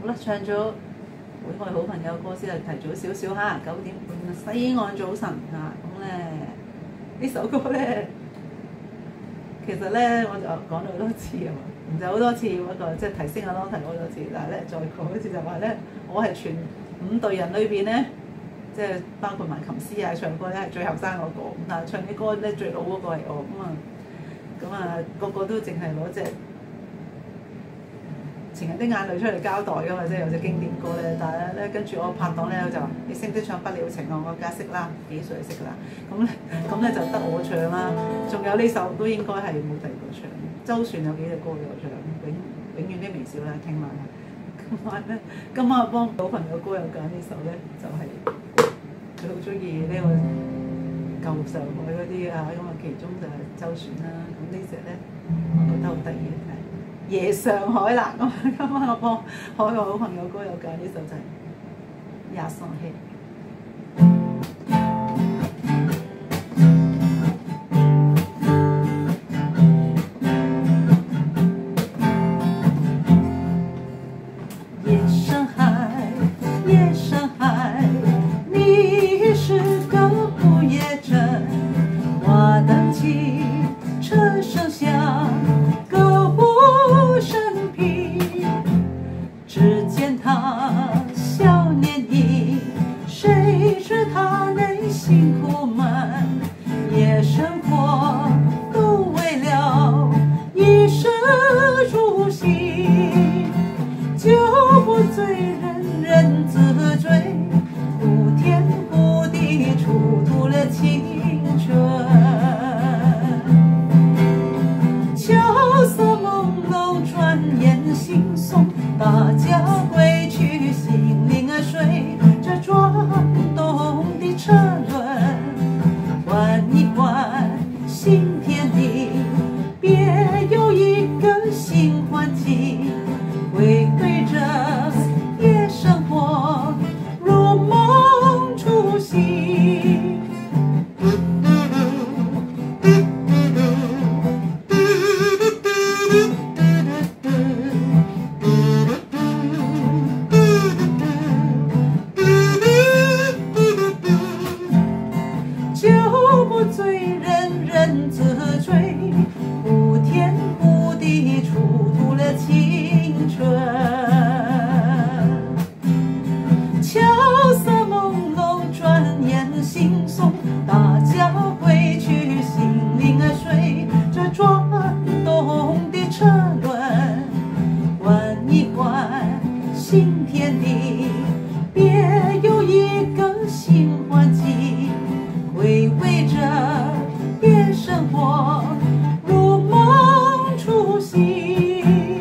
好啦，唱咗本愛好朋友歌先係提早少少嚇，9點半西岸早晨嚇，咁咧呢首歌咧，其實咧我就講咗好多次啊嘛，唔就好多次嗰個即係提升阿當提好多次，但係咧再講一次就話咧，我係全5隊人裏邊咧，即係包括埋琴師啊唱歌咧係最後生嗰個，咁但係唱啲歌咧最老嗰個係我，咁啊個個都淨係攞隻情人的眼淚出嚟交代㗎嘛，即係有隻經典歌咧，但係咧跟住我拍檔咧就話：你識唔識唱不了情啊？我梗係識啦，幾歲識㗎啦？咁咧就得我唱啦，仲有呢首都應該係冇第二個唱。周旋有幾隻歌有唱，永遠的微笑啦，聽埋。今晚我幫好朋友歌友揀呢首咧，就係佢好中意呢個舊上海嗰啲啊，咁啊其中就係周旋啦。咁呢隻咧，我覺得好得意嘅。夜上海啦，咁今晚我幫海外好朋友歌友揀呢首就係《夜上海》。夜上海，夜上海，你是个不夜城，花灯起，车声响。只见他笑脸迎，谁知他内心苦闷？夜生活都为了衣食住行，酒不醉人人自醉，不天不地蹉跎了青春。秋色朦胧，转眼惺忪。大家归去，心灵儿随着转动的车轮，换一换新天地，别有一个新环境，回归着夜生活，如梦初醒。酒不醉人人自醉，不天不地蹉跎了青春。秋色朦胧，转眼惺忪，大家归去，心灵儿随着转动的车轮，换一换新天地，别有一个新环境，回味着夜生活，如梦初醒。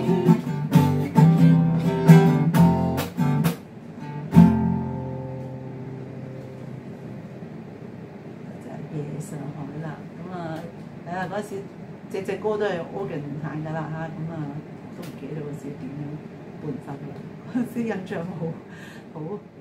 就係夜上海啦，咁啊睇下嗰時隻歌都係 organ 彈㗎啦嚇，咁啊都唔記得嗰時點樣伴奏啦，嗰時印象好。